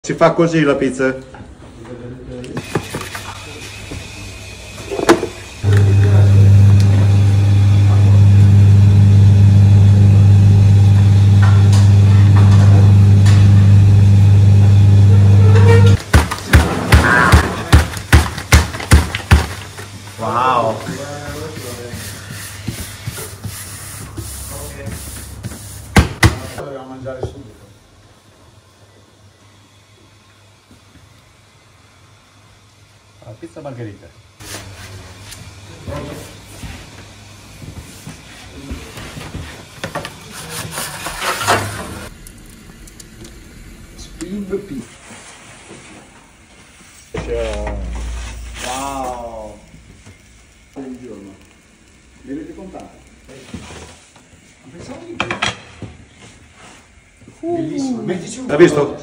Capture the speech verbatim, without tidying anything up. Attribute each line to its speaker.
Speaker 1: Si fa così la pizza? Wow!
Speaker 2: Dobbiamo mangiare subito.
Speaker 1: La pizza margherita.
Speaker 2: Speed pizza. Wow! Un giorno. Mi avete contato? Non pensavo di più. Bellissimo. Mettici un
Speaker 1: Hai visto?